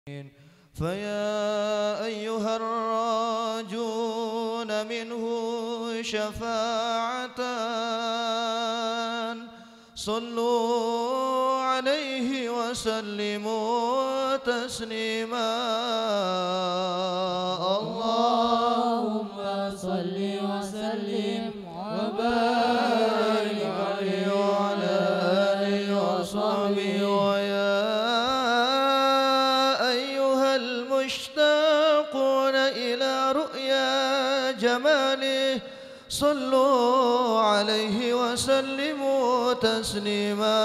فيا أيها الراجون منه شفاعة صلوا عليه وسلموا تسليما. اللهم صل وسلم وبارك عليه وعلى آله وصحبه. ويا أيها المشتاقون إلى رؤيا جماله صلوا عليه وسلموا تسليما.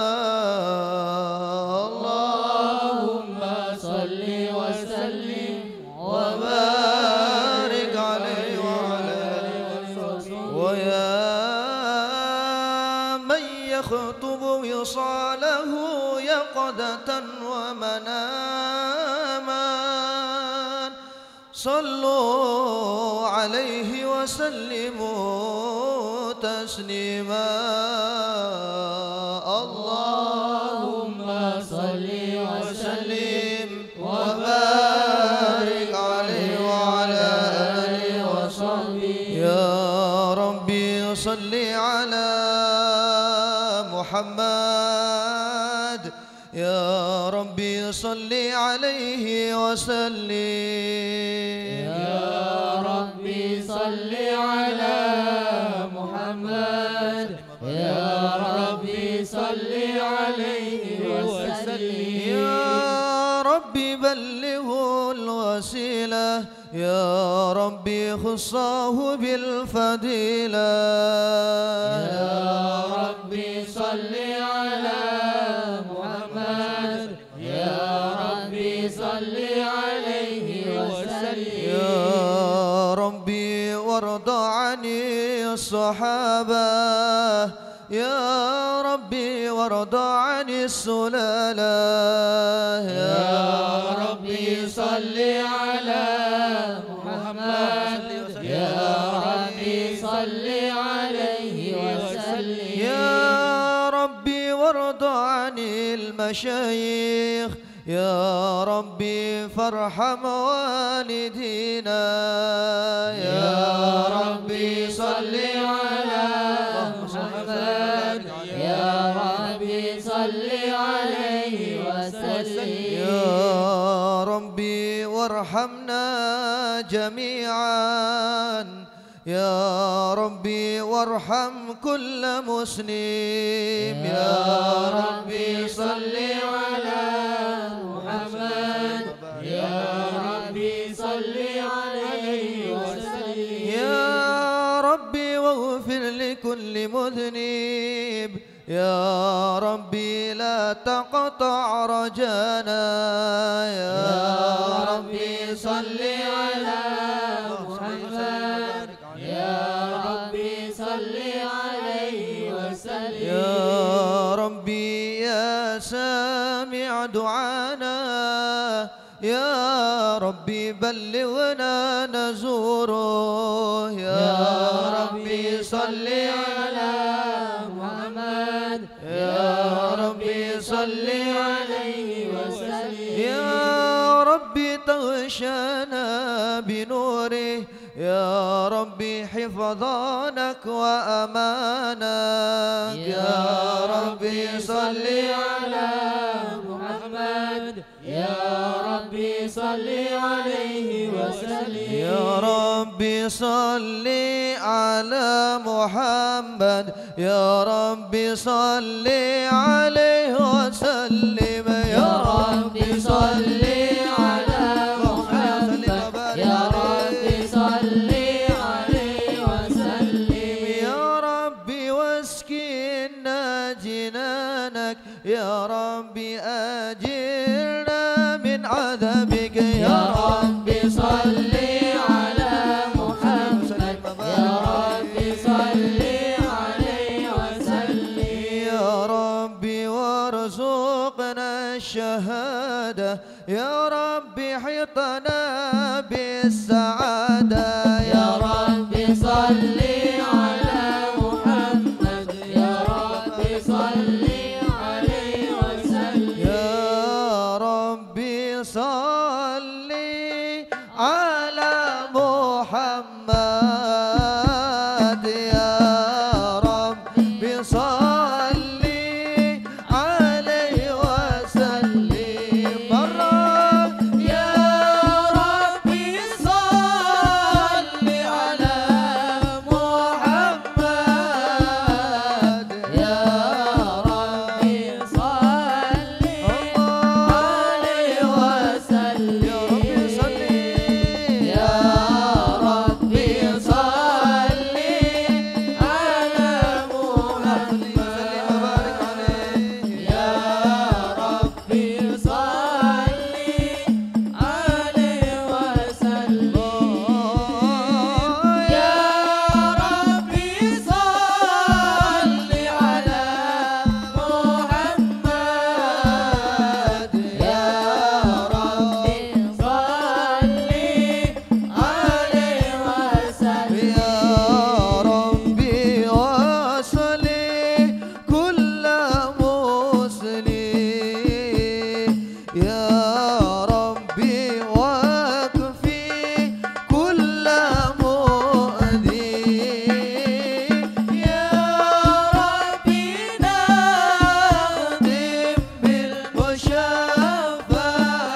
اللهم صل وسلم وبارك عليه وعلى آله وصحبه. ويا من يخطب وصاله يقظة ومناما صلوا عليه وسلموا تسليما. اللهم صل وسلم وبارك عليه وعلى آله وصحبه. يا ربي صل على محمد، يا ربي صل عليه وسلم. يا ربي صل على محمد، يا ربي صل عليه وسلم. يا ربي بلغه الوسيلة، يا ربي خصه بالفضيلة. يا ربي صل على محمد، يا ربي صل عليه وسلم. يا ربي وارض عن الصحابة، يا ربي وارض عن السلالة. يا ربي صل على محمد، يا ربي صل عليه وسلم. يا ربي وارض عن المشايخ، يا ربي فارحم والدينا. يا ربي صل على محمد، يا ربي صل عليه وسلم. يا ربي وارحمنا جميعا، يا ربي وارحم كل مسلم. يا ربي صل على محمد، يا ربي صل عليه وسلم. يا ربي واغفر لكل مذنب، يا ربي لا تقطع رجانا. يا ربي صل على محمد، يا ربي صل عليه وسلم. يا ربي يا سامع دعانا، يا ربي بلغنا نزوره. يا ربي صل على محمد، يا ربي صل عليه وسلم. يا ربي تغشانا بنوره، يا ربي حفظانك وأمانك. يا ربي صل على محمد، يا ربي صل عليه وسلم. يا ربي صل على محمد، يا ربي صل عليه وسلم. يا ربي صل على محمد، يا ربي صل عليه وسلم. يا ربي واسكننا جنانك، يا ربي أجرنا من عذابك. يا ربي صل على محمد، يا ربي صل عليه وسلم. يا ربي وارزقنا الشهادة، يا ربي حيطنا بالسعادة. يا ربي صل على محمد، يا ربي صل عليه وسلم. يا ربي صل صل على محمد يا رب صل عليه وسلم مرة يا ربي صل على محمد يا ربي صل عليه وسلم يا ربي صل على محمد يا ربي صل عليه وسلم يا ربي صل على محمد يا ربي صل عليه وسلم يا ربي وصل كل مسلم يا ربي واكفي كل مؤذي يا ربي نخدم بالمشفع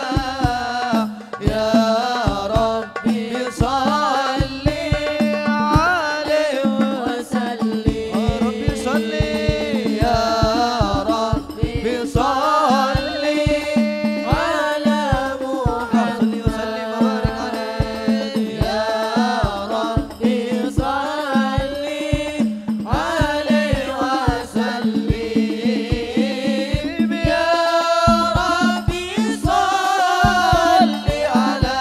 يا ربي صل عليه وسلم ربي صل يا ربي صل على محمد وسلم وبارك عليه يا ربي صل عليه وسلم يا ربي صل على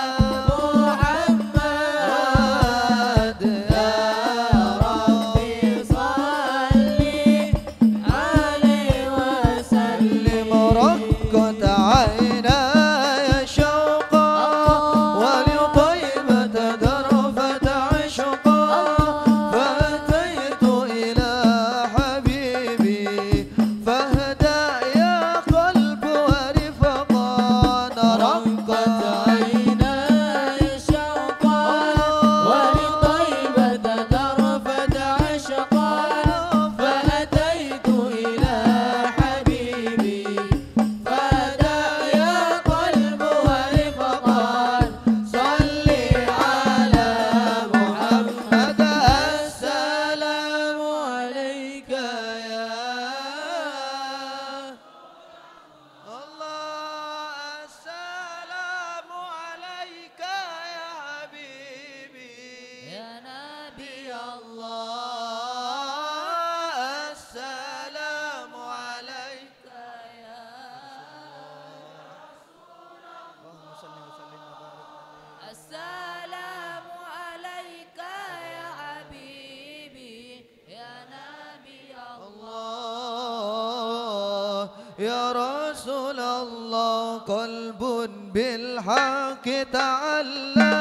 محمد يا ربي صل عليه وسلم رقت عيناي شوقا ولطيبة ذرفة عشقا فأتيت إلى حبيبي فاهدى يا قلب ورفقا رقت عيناي شوقا ولطيبة ذرفة عشقا فأتيت إلى حبيبي فهدى يا قلب ورفقا صل على محمد السلام عليك يا الله السلام عليك يا حبيبي يا نبي الله السلام عليك يا اللهم صل وسلم وبارك عليه السلام عليك يا حبيبي يا نبي الله يا رسول الله قلب بالحق تعلى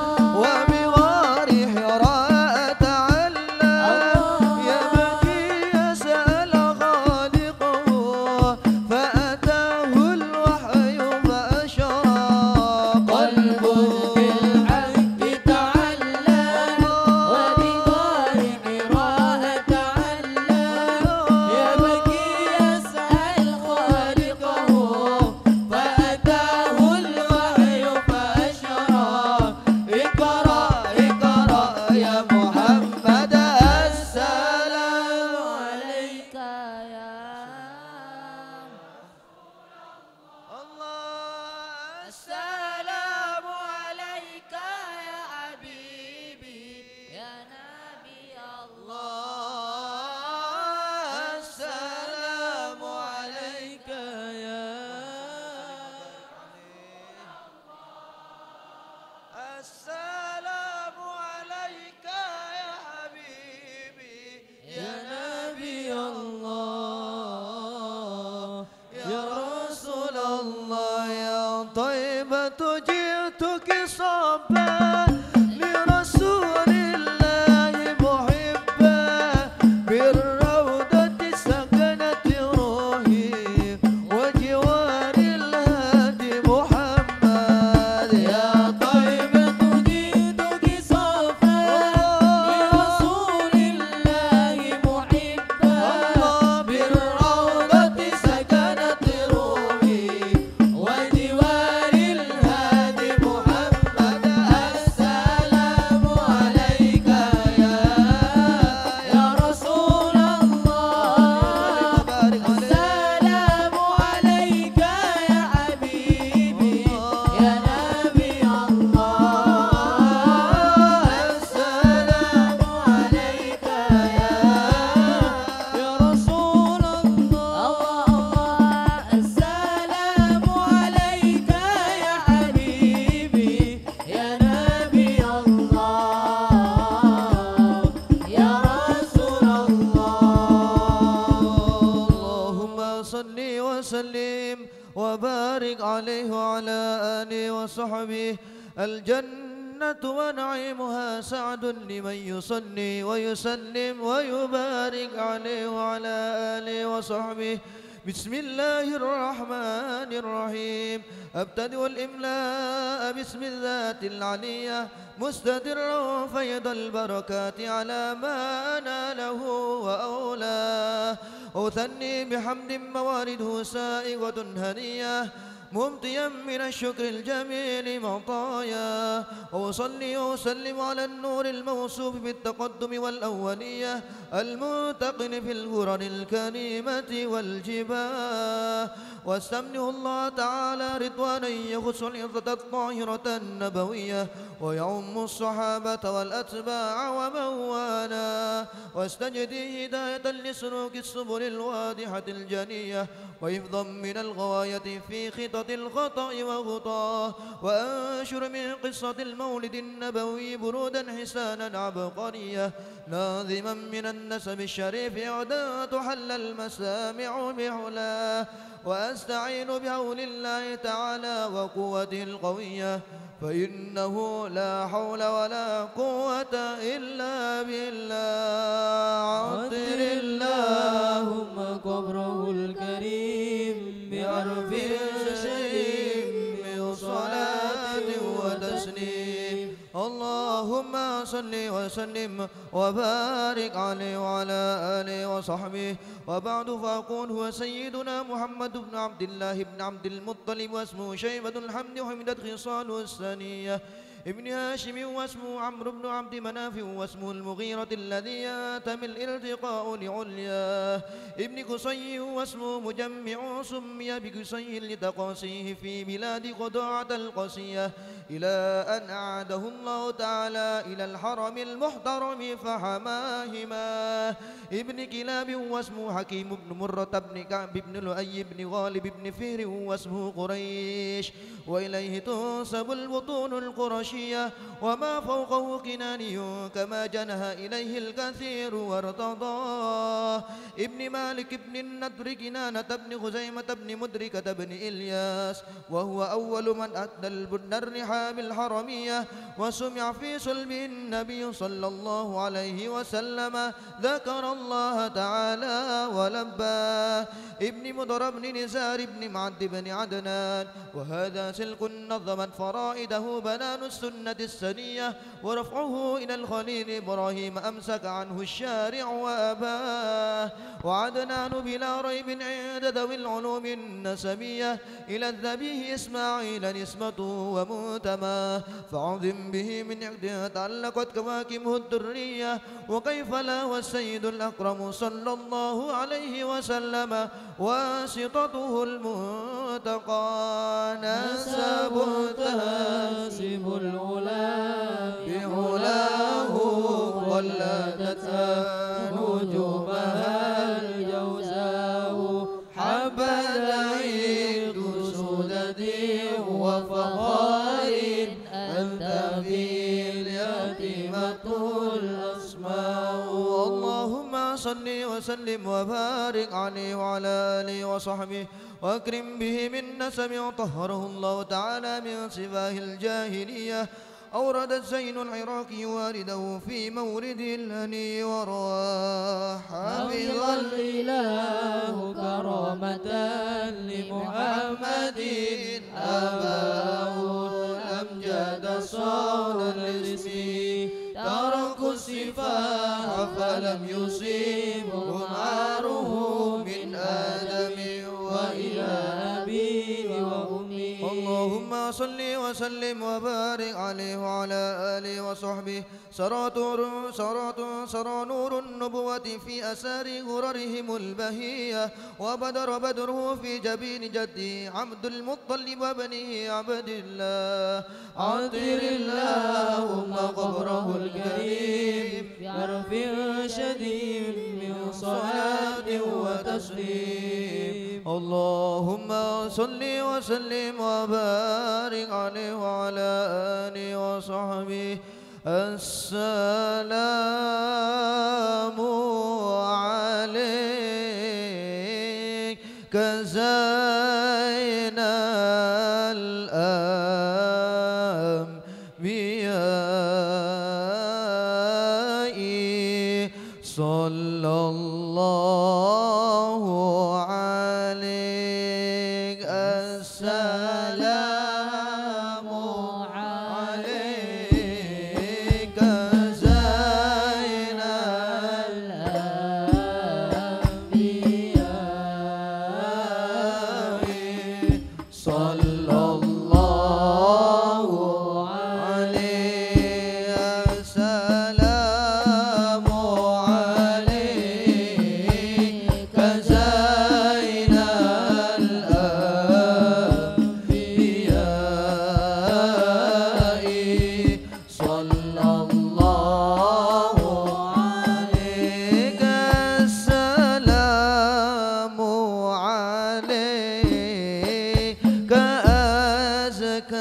وبوار حراء تعلى يبكي يسأل خالقه فأتاه الوحي فأشرى قلب بالحق تعلى وبغار حراء تعلى يبكي يسأل خالقه فأتاه الوحي فأشرى اقرأ اقرأ يا محمد السلام عليك يا الله السلام عليك يا حبيبي يا نبي الله السلام عليك يا السلام عليك يا حبيبي يا نبي الله يا رسول الله يا طيبة جئتك صبا لرسول الله محبا بالروضة سكنت روحي وجوار الهادي محمد وبارك عليه وعلى آله وصحبه. الجنة ونعيمها سعد لمن يصلي ويسلم ويبارك عليه وعلى آله وصحبه. بسم الله الرحمن الرحيم. أبتدئ الإملاء باسم الذات العلية مستدرا فيض البركات على ما ناله وأولاه. أثني بحمد موارده سائغة هنية ممتيا من الشكر الجميل مطايا. وأصلي وأسلم على النور الموصوف بالتقدم والأولية المنتقل في الغرر الكريمة والجباه. واستمنه الله تعالى رضوانا يخص العظة الطاهرة النبوية ويعم الصحابة والأتباع ومن والاه. واستجدي هداية لسلوك السبل الواضحة الجنية وحفظا من الغواية في خطط الخطأ وغطاه. وأنشر من قصة المولد النبوي برودا حسانا عبقرية ناظما من النسب الشريف عدا تحل المسامع بحلاه. وأستعين بعون الله تعالى وقوته القوية فإنه لا حول ولا قوة إلا بالله. عطر اللهم قبره الكريم بحرف شريف من صلاة وتسليم. اللهم صل وسلم وبارك عليه وعلى آله وصحبه. وبعد فأقول هو سيدنا محمد بن عبد الله بن عبد المطلب واسمه شيبة الحمد وحمدت خصاله الثانية ابن هاشم واسمه عمرو بن عبد مناف واسمه المغيرة الذي يتم الالتقاء لعلياه ابن قصي واسمه مجمع سمي بقصي لتقاسيه في بلاد قضاعة القصية إلى أن أعاده الله تعالى إلى الحرم المحترم فحماهما ابن كلاب واسمه حكيم بن مرة بن كعب بن لؤي بن غالب بن فهر واسمه قريش وإليه تنسب البطون القرشية وما فوقه كناني كما جنه إليه الكثير وارتضاه ابن مالك بن النضر كنانة بن خزيمة بن مدركة بن إلياس وهو أول من أدى البن الرحاب الحرمية وسمع في صلب النبي صلى الله عليه وسلم ذكر الله تعالى ولباه ابن مضر بن نزار بن معد بن عدنان وهذا سلك نظمت فرائده بنان السنة السنية ورفعه إلى الخليل إبراهيم أمسك عنه الشارع وأباه وعدنان بلا ريب عند ذوي العلوم النسبية إلى الذبيه إسماعيل نسبته ومنتماه فعظم به من عقده تعلقت كواكبه الدرية وكيف لا والسيد الأكرم صلى الله عليه وسلم واسطته المنتقى نسب تهاسب العلا بعلاه ولدتها نجومها الجوزاء حبذا عيد سددي وفخار أنت في اليتيمة الأسماء اللهم صل وسلم وبارك عليه وعلى آله وصحبه وأكرم به من نسب طهره الله تعالى من سفاه الجاهلية أوردت زين العراقي والده في مورد الهني وراه حفظ الإله كرامة لمحمد أباه الأمجاد صون الاسم تركوا السفاح فلم يصيبهم عاره من آدم وإلى أبيه وأمه اللهم صل وسلم وبارك عليه وعلى آله وصحبه سرى نور النبوة في أسار غررهم البهية وبدر بدره في جبين جدي عبد المطلب وبنيه عبد الله عطر اللهم قبره الكريم بعرف شديد من صلاة وتسليم اللهم صل وسلم وبارك عليه وعلى آله وصحبه السلام عليك زينب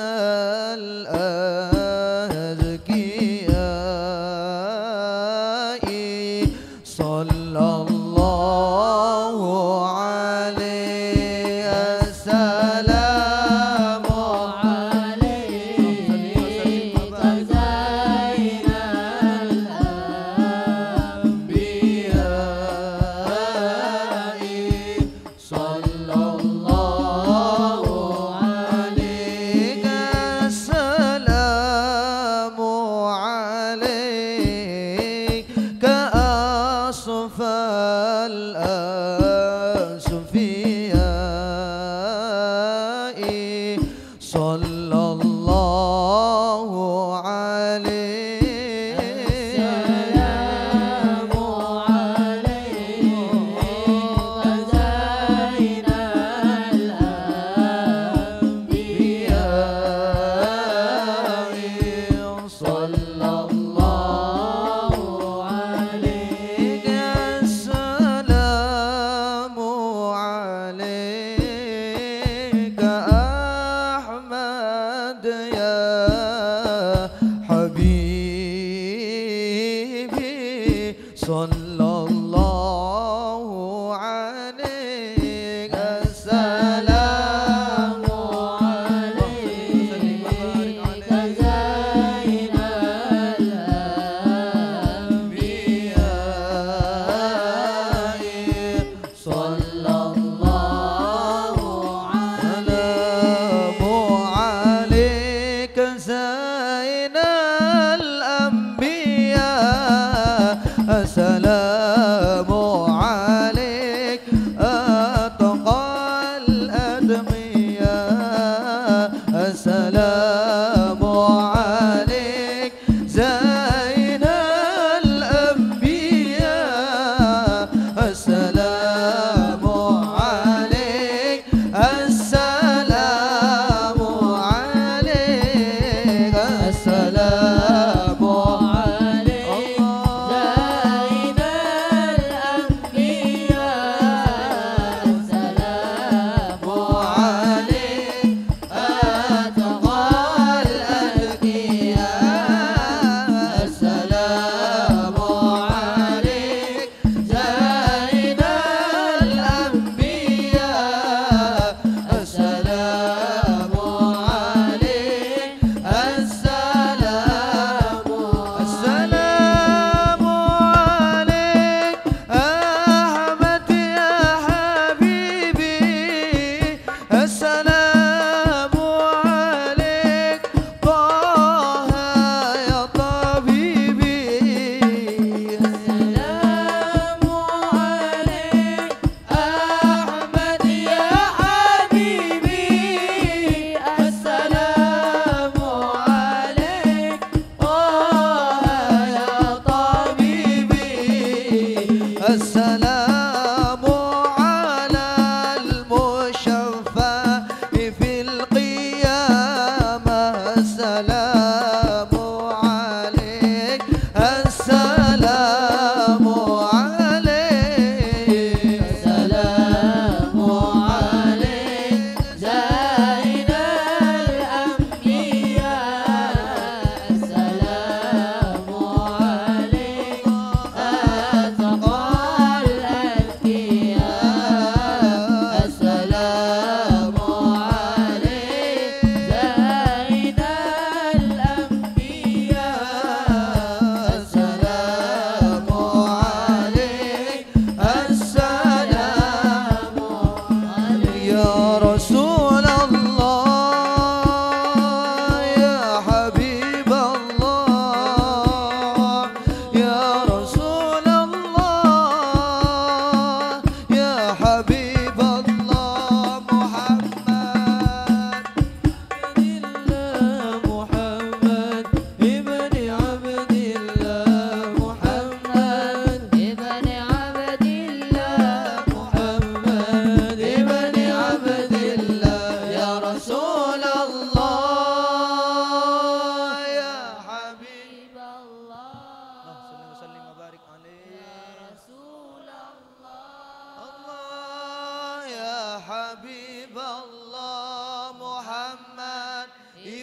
الأزكياء صلى الله عليه السلام عليك زين الأنبياء صلى الله عليك السلام عليك كأصفى الأصفياء صلى الله عليه السلام عليك زين الأنبياء صلى الله عليك السلام عليك أحمد يا حبيبي صلى الله عليك السلام عليك زين الأنبياء صلى الله عليك زين الأنبياء السلام عليك أتقى الأدعياء السلام عليك زين الأنبياء السلام عليك السلام عليك السلام عليك زين الأنبياء السلام عليك أتقى الأتقياء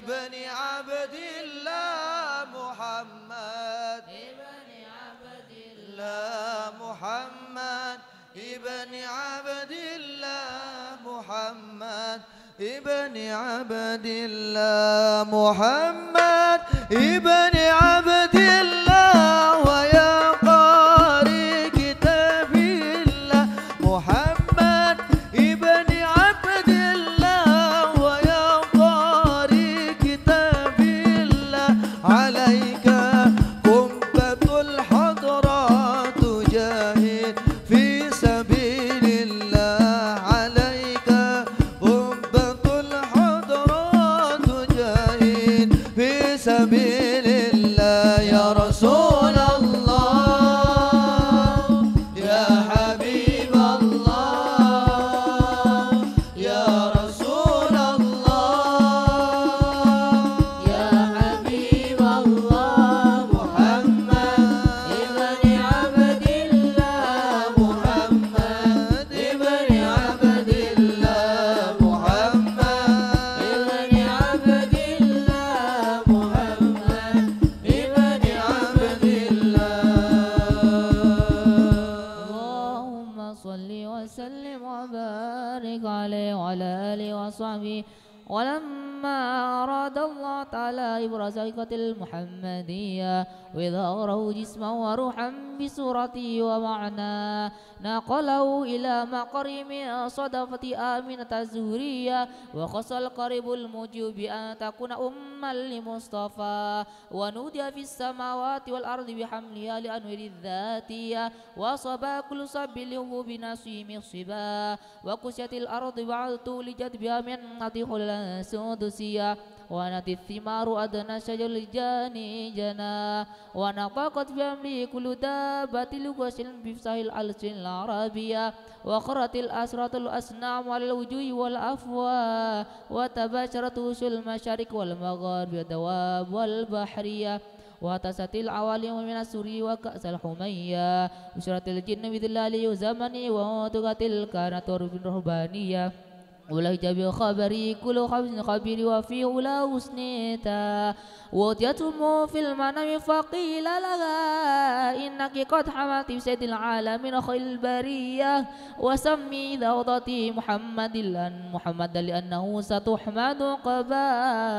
ابن عبد الله محمد ابن عبد الله محمد ابن عبد الله محمد ابن عبد الله محمد ابن عبد الله ويا قارئ كتاب الله محمد ابن عبد الله ويا قارئ كتاب الله عليك قبة الحضرات تجاهد في سبيل الله عليك قبة الحضرات تجاهد في سبيل الله يا رسول الله يا حبيب الله يا رسول الله يا حبيب الله محمد ابن عبد الله محمد ابن عبد الله محمد ابن عبد الله محمد ابن عبد الله اللهم صل وسلم وبارك عليه وعلى آله وصحبه. ولما أراد الله تعالى إبراز حقيقة المحمدية وإظهاره جسما وروحا بصورته ومعناه نقله إلى مقر من صدفة آمنة الزهرية وخص القريب الموجب بأن تكون أما لمصطفى ونودي في السماوات والأرض بحملها لأنوار الذاتية وصبا كل صب له بنصيم صبا وكسيت الأرض بعد تولجت بها من نطيح السدسية ونت الثمار أدنى شجر الجاني جنا ونطقت بأمره كل دابة لغة بفصاح الألسن العربية وقرت الأسرة الأسنام على الوجوه والأفواه وتباشرت وش المشارق والمغارب والدواب والبحرية واتست العوالم من السري وكأس الحمية بشرت الجن بذلال زمني وتغت الكانت الرهبانية ولهجب خبري كل خبير وفيه لا وسنيتا وتيتم في المنام فقيل لها إنك قد حملت بسيد العالمين خير البرية وسمي ذوضتي محمد لأنه ستحمد قبا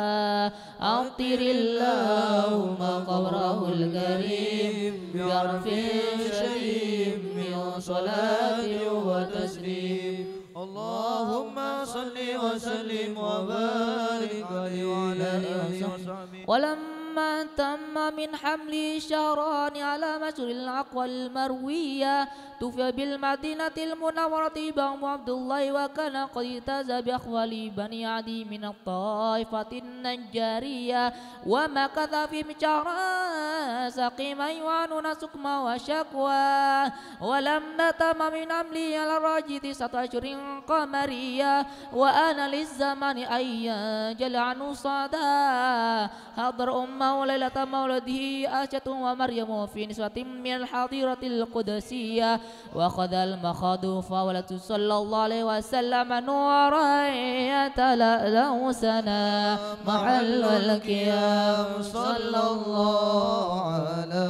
أمطر اللهم قبره الكريم بعرف شديد من صلاة وتسليم اللهم صل وسلم وبارك عليه وعلى آله وصحبه. ولما تم من حمل شهران على مشر العقوى المروية توفي بالمدينة المنورة بن عبد الله وكان قد اجتاز بأخوال بني عدي من الطائفة النجارية ومكث في شهرا سقيما يعانون سقما وشكوى ولم نتم من أملي على الراجي 9 أشهر قمرية وأنا للزمان أن ينجل عنه صدى حضر أمه ليلة مولده عائشة ومريم في نسوة من الحظيرة القدسية وأخذ المخاض فولت صلى الله عليه وسلم نورا يتلألأ سنا محل القيام صلى الله على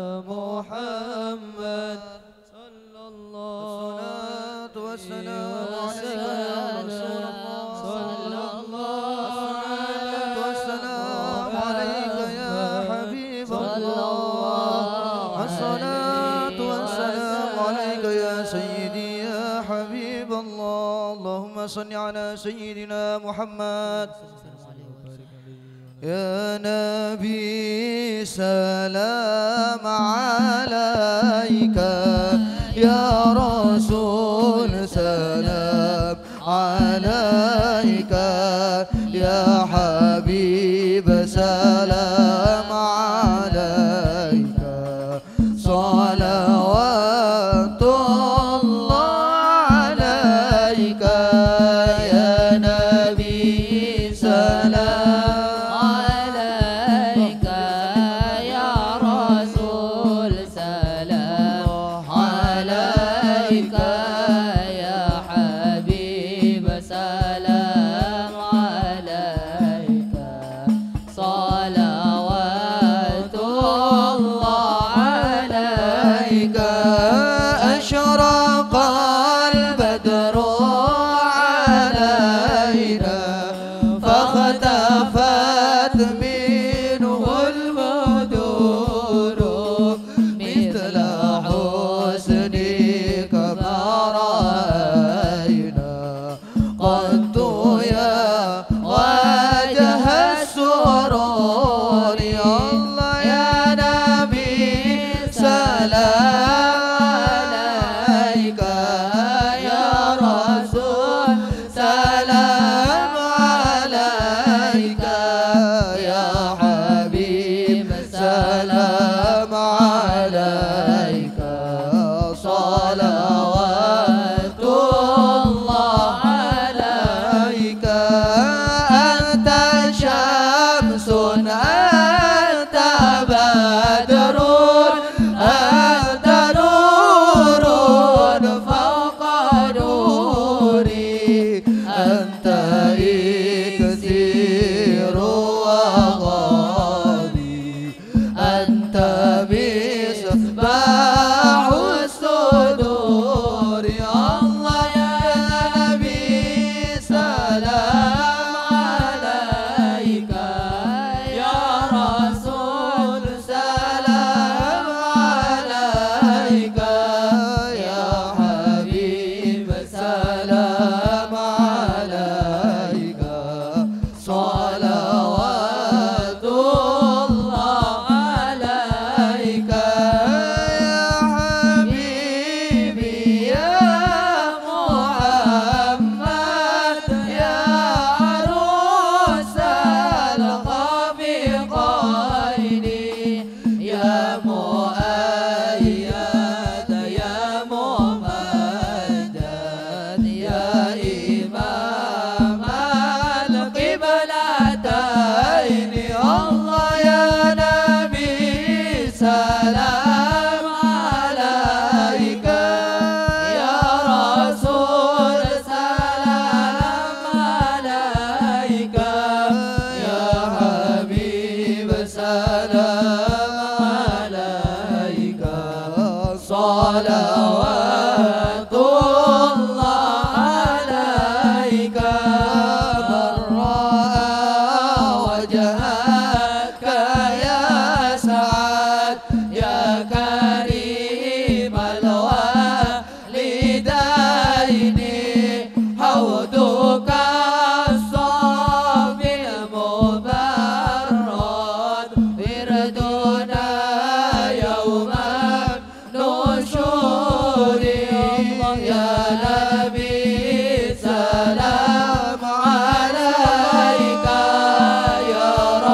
محمد صلى الله الصلاة والسلام عليك يا رسول الله صلى الله والسلام عليك يا حبيب الله الصلاة والسلام عليك يا سيدي يا حبيب الله اللهم صل على سيدنا محمد يا نبي سلام عليك يا رسول سلام عليك يا حبيب سلام عليك صلوات الله عليك يا نبي سلام عليك يا رسول سلام عليك يا حبيب سلام عليك جفت منه البدور مثل حسنك ما رأينا قد يا وجه السرور الله يا نبي سلام عليك يا رسول سلام عليك يا حبيب سلام عليك صلوات الله عليك أنت شمس أنت بدر أنت نور فوق نوري أنت إكسير وغالي أنت مصباح الصدور الله يا نبي سلام عليك يا رسول سلام عليك يا حبيب سلام عليك صلوات الله عليك يا حبيبي يا محمد يا عروس الخفيقين يا مؤيد يا ممجد يا إمام القبلتين الله يا نبي سلام عليك يا رسول سلام عليك يا حبيب سلام عليك صلوات الله عليك من رأى وجهك يا سعد يا كريم الوالدين حوضك الصافي المبرد وردنا يوم النشور يا نبي سلام عليك يا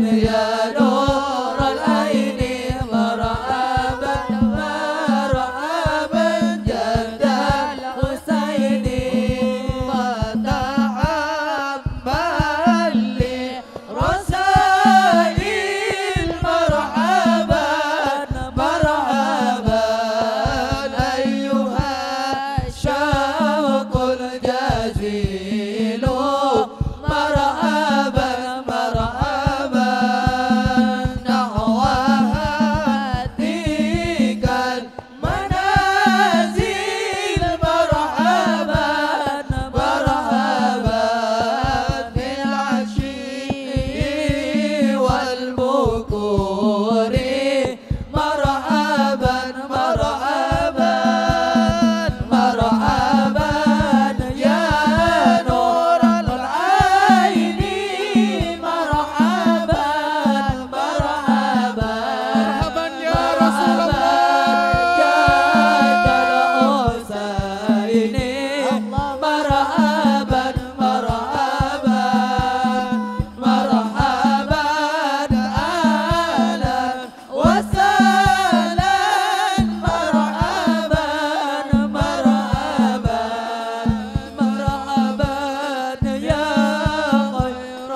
يا نور العين مرحبا مرحبا جد الحسين فتحمل لرسائل مرحبا مرحبا أيها الشوق الجزيل مرحبا مرحبا نحو هديك المنازل مرحبا مرحبا بالعشي والبكور مرحبا مرحبا مرحبا يا نور العين مرحبا مرحبا مرحبا يا رسول الله جاد الحسين مرحبا مرحبا مرحبا أهلا وسهلا مرحبا مرحبا مرحبا يا خير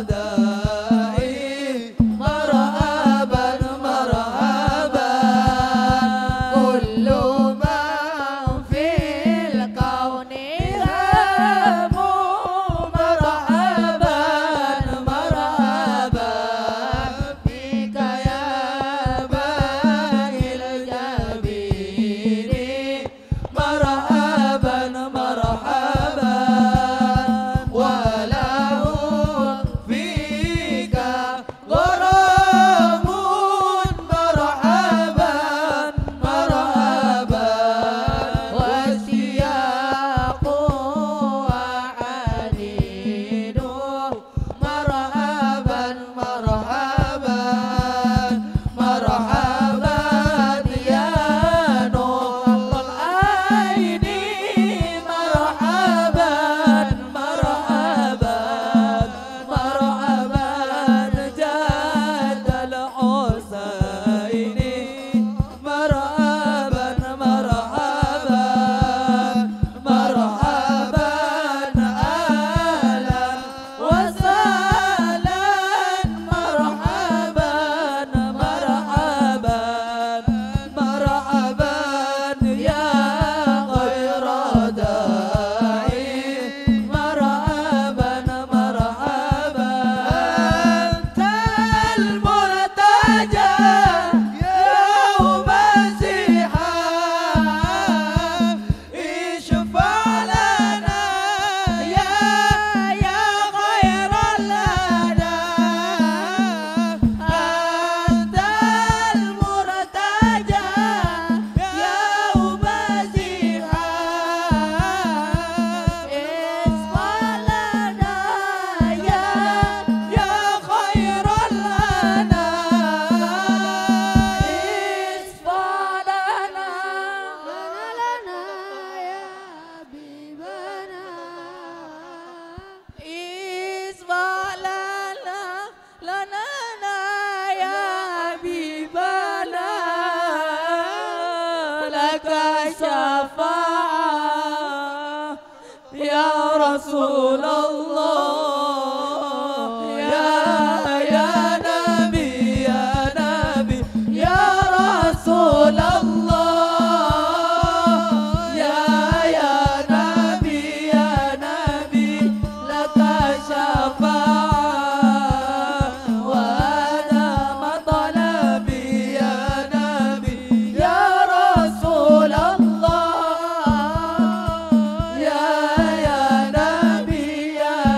داعي مرحبا مرحبا كل من في الكون هام مرحبا مرحبا فيك يا باقي الجبين مرحبا مرحبا وله فيك غرام مرحبا مرحبا واشتياق وحنين مرحبا مرحبا مرحبا يا نور العين مرحبا مرحبا مرحبا جاد الحسين مرحبا مرحبا مرحبا أهلا وسهلا مرحبا مرحبا مرحبا يا خير داعي مرحبا مرحبا أنت المرتجى يوم الزحام اشفع لنا يا خير الأنام أنت المرتجى يوم الزحام اشفع لنا يا خير الأنام اشفع لنا يا حبيبنا اشفع لنا يا حبيبنا لك شفاعة يا رسول الله يا نبي يا نبي يا رسول الله يا نبي يا نبي لك شفاعة وأنا مطلبي يا نبي يا رسول الله يا نبي يا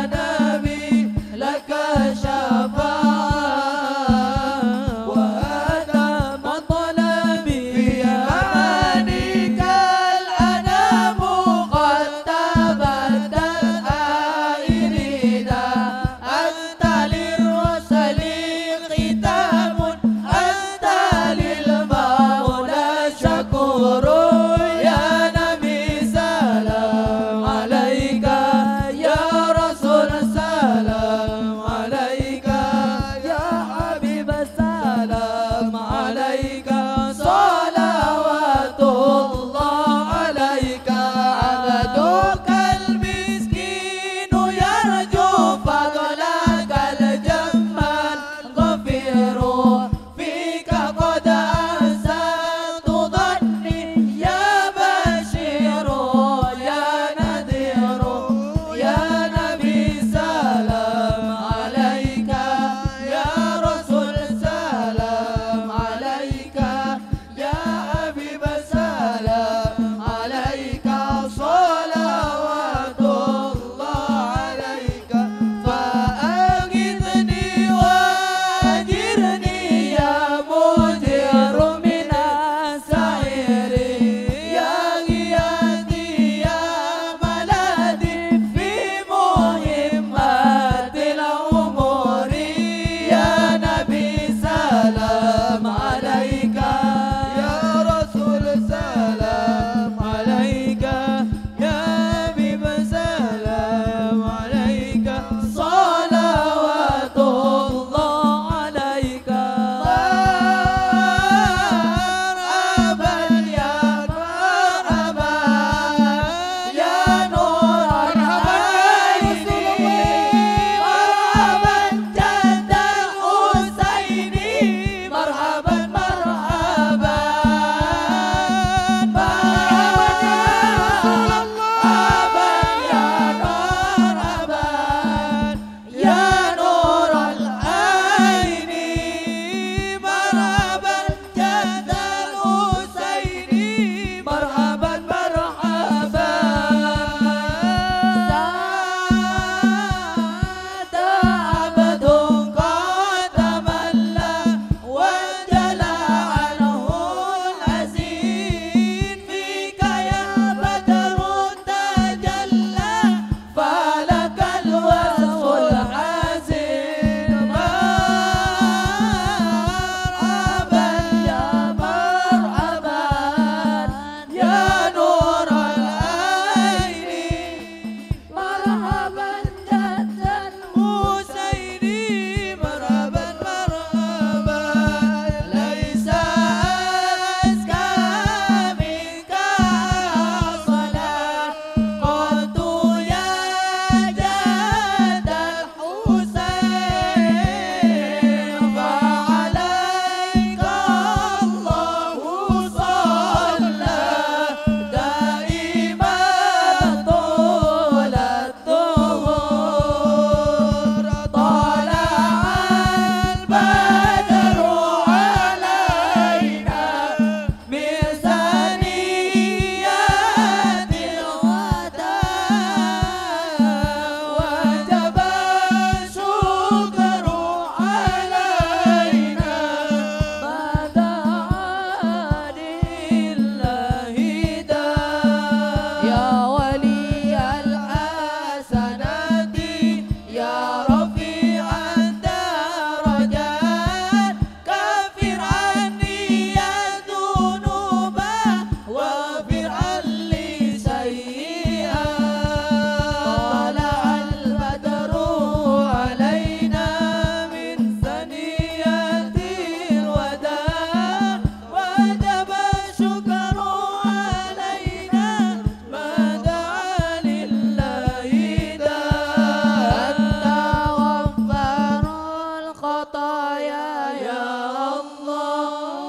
يا الله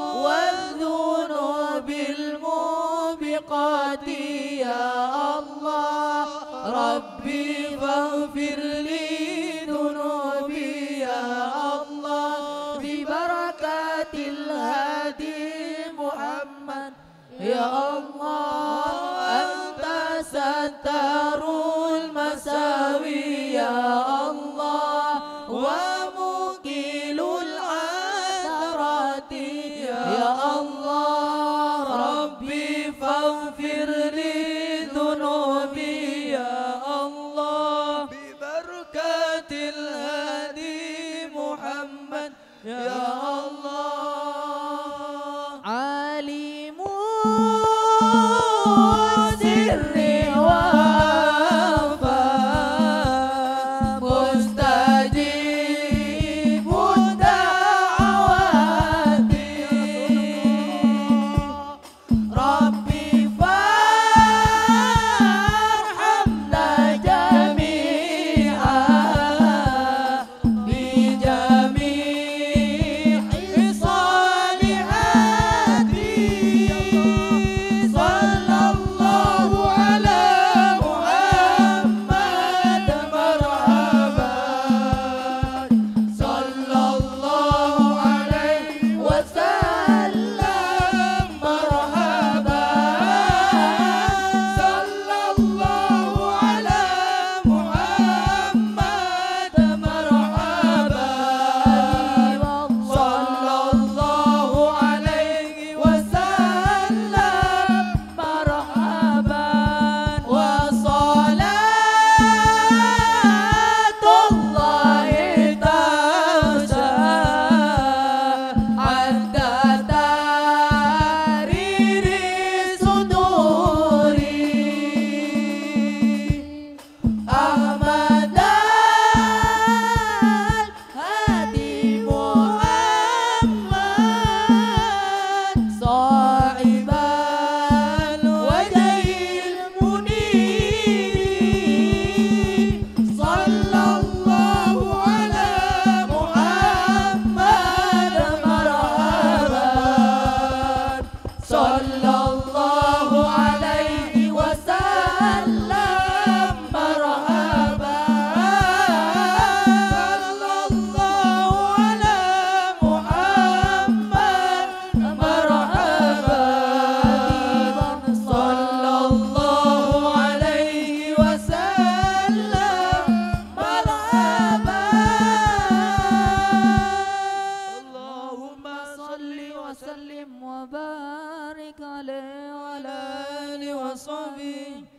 والذنوب الموبقات يا الله ربي فاغفر لي ذنوبي يا الله ببركات الهادي محمد يا الله أنت ستار المساوي يا الله ومقيل العثرات يا الله ربي فاغفر لي ذنوبي يا الله ببركات الهادي محمد يا الله عالم سري وأخفى مستجيب دعواتي ربي فارحمنا جميعا بجميع صالحاتي صلى الله على محمد مرحبا صلى الله عليه وسلم مرحبا صلى الله على محمد مرحبا صلى الله عليه وسلم مرحبا وصلاة الله تغشى عند تحرير صدوري أحمد الهادي محمد صاحب الوجه المنير صلى الله على محمد مرحبا صلى الله عليه وسلم مرحبا صلى الله على محمد مرحبا صلى الله عليه وسلم مرحبا اللهم صل وسلم وبارك عليه وعلى آله وصحبه